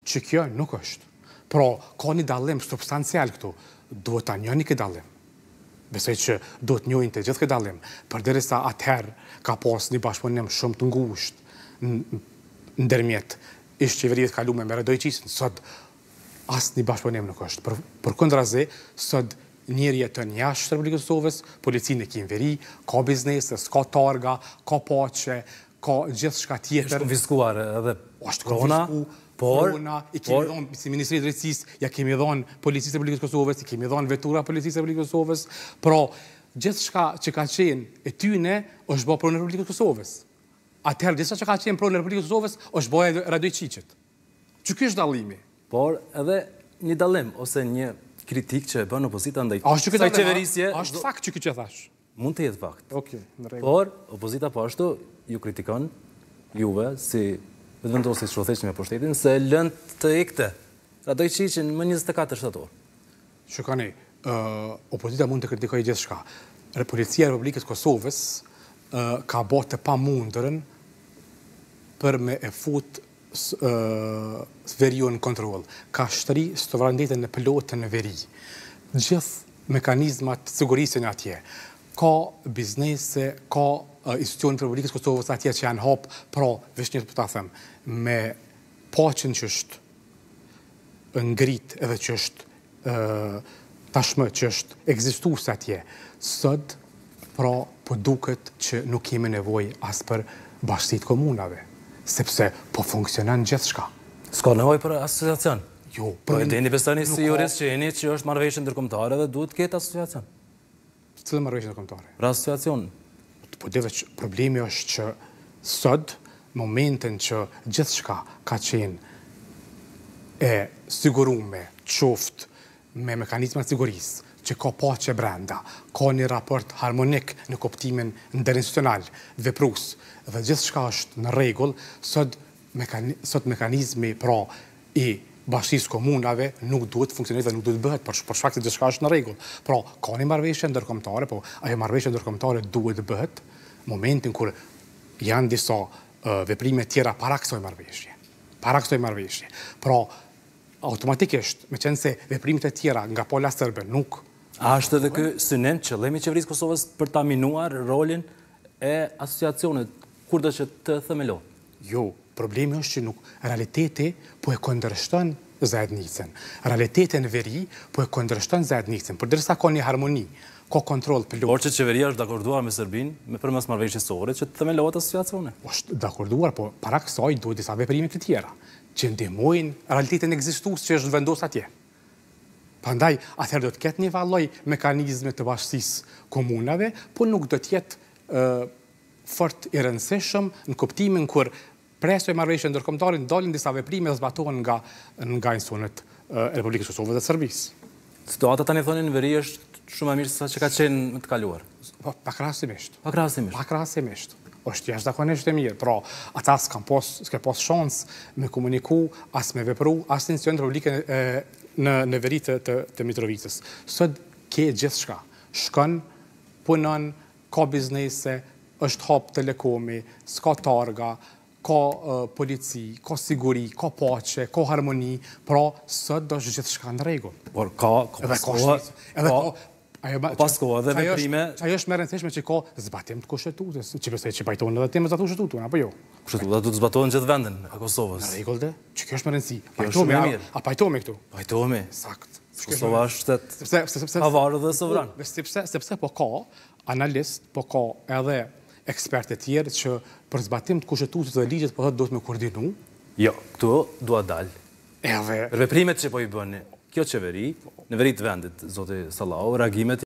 që kjo nuk është. Pra, ka një dallim substancial këtu, duhet ta njohni këtë dallim. Besoj që duhet njohin të gjithë këtë dallim, përderisa atëherë ka pas një bashkëpunim shumë të ngushtë ndërmjet ish qeverive të kaluara me Radojqisin, sot asnjë bashkëpunim nuk është. Përkundrazi, sot njëri jeton jashtë Republikës së Kosovës, policinë e veri, ka biznese, ka targa, ka paqe, ka gjithçka tjetër. Është konfiskuar edhe korona, i kemi dhënë si Ministri i Drejtësisë, ja kemi dhënë Policisë së Republikës së Kosovës, i kemi dhënë vetura Policisë së Republikës së Kosovës. Pra, gjithçka që ka qenë e tyne është bërë pronë Republikës së Kosovës. Atëherë gjithçka që ka qenë pronë Republikës së Kosovës është bërë Radojqisit. Që ky është dallimi. Por edhe një dallim ose një kritik që e bën opozita ndaj kësaj qeverisje. Është fakt që që thash. Mund të jetë fakt. Okej, në rregull. Por opozita po ashtu ju kritikon juve si vendosi shoqërisë me pushtetin se lënë të ikte Radojqisin më 24 shtator. Shikoni, opozita mund të kritikojë gjithçka. Policia e Republikës së Kosovës ka bërë të pamundërën për me e fut veriun në kontrol. Ka shtri sovranitetin në plotën në veri. Gjithë mekanizmat sigurisë në atje. Ka biznese, ka institucionet e Republikës së Kosovës atje që janë hap, pra veç një të ta them, me paqen që është ngrit edhe që është tashmë që është ekzistuese atje. Sot, pra, po duket që nuk kemi nevojë as për bashkësitë komunave, sepse po funksionon gjithçka. S'ka nevojë për asociacion. Jo, po Edeni Bestani si jurist që jeni që është marrëveshje ndërkombëtare dhe duhet të ketë asociacion. Cila marrëveshje ndërkombëtare? Për asociacion. Po veç problemi është që sot, momentin që gjithçka ka qenë e siguruar qoftë me mekanizmat sigurisë, që ka paqe brenda, ka një raport harmonik në kuptimin interinstitucional, veprues, dhe gjithçka është në rregull, sot mekanizmi pra i bashkisë komunave nuk duhet funksionojë dhe nuk duhet bëhet për shkak se gjithçka është në rregull. Pra, ka një marrëveshje ndërkombëtare, po ajo marrëveshje ndërkombëtare duhet bëhet momentin kur janë disa veprime tjera para kësaj marrëveshje. Para kësaj marrëveshje. Pra, automatikisht, meqense veprimet e tjera nga pola serbe nuk. A është edhe ky synim qëllimi i qeverisë së Kosovës për ta minuar rolin e asociacionit kurdo që të themelon? Jo, problemi është që nuk realiteti po e kundërshton zajednicën. Realiteti në veri po e kundërshton zajednicën, përderisa ka një harmoni, ka kontroll plot. Por që qeveria është dakorduar me Serbinë me përmes marrëveshjes së Ohrit që të themelohet asociacione. Është dakorduar, po para kësaj duhet disa veprime të tjera që ndihmojnë realitetin ekzistues që është vendosur atje. Prandaj, atëherë do të ketë një valloj mekanizme të bashkësisë komunave, po nuk do të jetë fort i rëndësishëm në kuptimin kur presoj marrëveshje ndërkombëtare dalin disa veprime dhe zbatohen nga institucionet e Republikës së Kosovës dhe Serbisë. Situata tani thonin në veri është shumë e mirë se sa që ka qenë më të kaluar. Po, pakrahasimisht. Pakrahasimisht. Është jashtëzakonisht e mirë. Pra, ata s'ka pas shans me komuniku, as me vepru, as në institucionet republike në veri të Mitrovicës. Sot ke gjithçka. Shkon, punon, ka biznese, është hap telekomi, s'ka targa, ka polici, ka siguri, ka paqe, ka harmoni, pra sot do është gjithçka në rregull. Por pas kohë dhe veprime. Ajo është më e rëndësishme që ka zbatim të kushtetues, që besoj që pajtohen edhe temat e kushtetues, apo jo? Kushtetuta duhet të zbatohen gjithë vendin e Kosovës. Në rregull dhe, që kjo është më rëndësi. Pajtohemi këtu. Pajtohemi. Sakt. Kosova është shtet pavarur dhe sovran. Sepse po ka analist, po ka edhe ekspertë të tjerë që për zbatim të kushtetues dhe ligjet po thotë duhet me koordinu. Jo, këtu dua dal. Edhe veprimet që po i bëni kjo qeveri, në veri të vendit, zoti Sallau, reagimet